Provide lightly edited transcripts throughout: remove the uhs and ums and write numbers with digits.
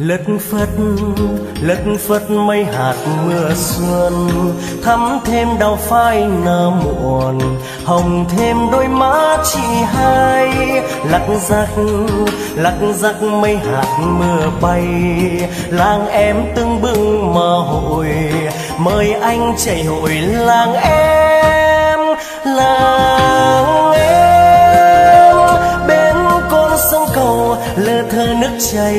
lất phất mây hạt mưa xuân, thắm thêm đào phai nở muộn, hồng thêm đôi má chị hai. Lắc rắc mây hạt mưa bay, làng em tưng bừng mơ hội, mời anh chạy hội làng em. Bên con sông cầu lơ thơ nước chảy,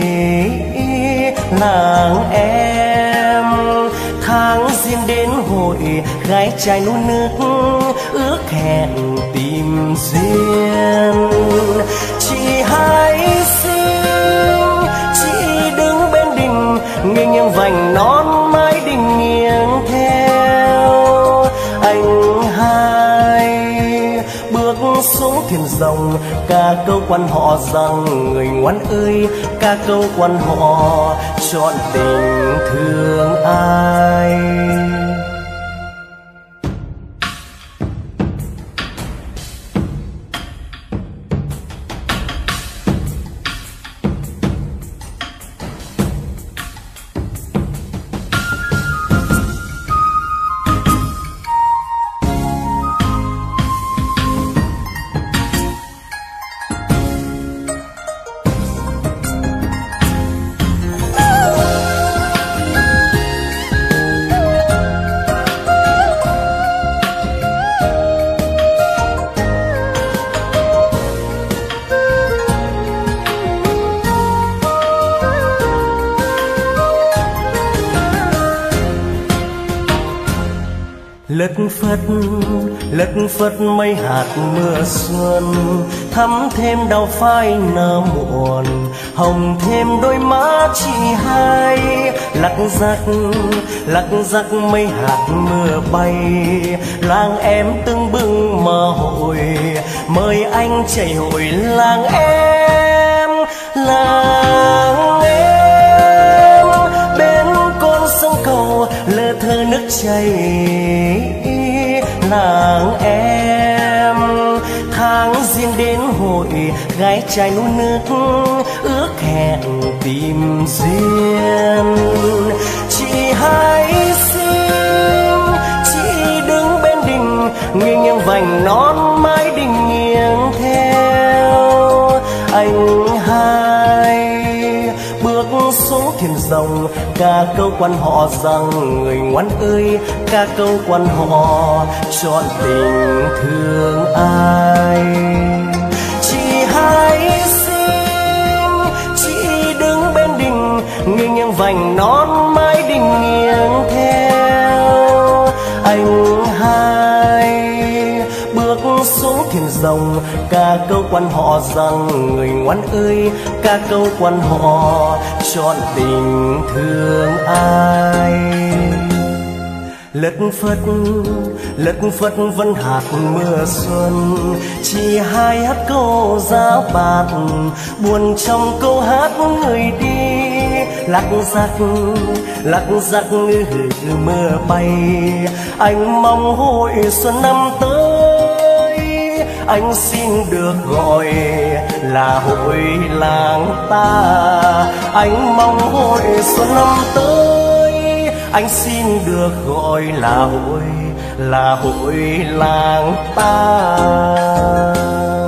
làng em tháng riêng đến hội, gái trai nô nước ước hẹn tìm duyên. Chị hãy xinh, chị đứng bên đình, nghiêng nghiêng vành nón mái đình nghiêng theo. Anh hai bước xuống thuyền rồng, ca câu quan họ rằng người ngoan ơi, ca câu quan họ chọn tình thương ai. Lất phất mây hạt mưa xuân, thắm thêm đào phai nở muộn, hồng thêm đôi má chị hai. Lắc rắc mây hạt mưa bay, làng em tưng bừng mơ hội, mời anh chạy hội làng em. Bên con sông cầu lơ thơ nước chảy, làng em tháng riêng đến hội, gái trai nô nước ước hẹn tìm duyên. Chị hãy xinh, chị đứng bên đình, nghiêng nghiêng vành nón mái đình nghiêng theo. Anh hai bước xuống thuyền rồng, ca câu quan họ rằng người ngoan ơi, ca câu quan họ chọn tình thương ai. Chị hãy xinh, chị đứng bên đình, nghiêng nghiêng vành nón mái đình nghiêng theo. Anh hai bước xuống thuyền rồng, ca câu quan họ rằng người ngoan ơi, ca câu quan họ chọn tình thương ai. Lất phất vân hạt mưa xuân, chị hai hát câu giá bạc, buồn trong câu hát người đi. Lắc rắc mưa bay, anh mong hội xuân năm tới, anh xin được gọi là hội làng ta. Anh mong hội xuân năm tới, anh xin được gọi là hội làng ta.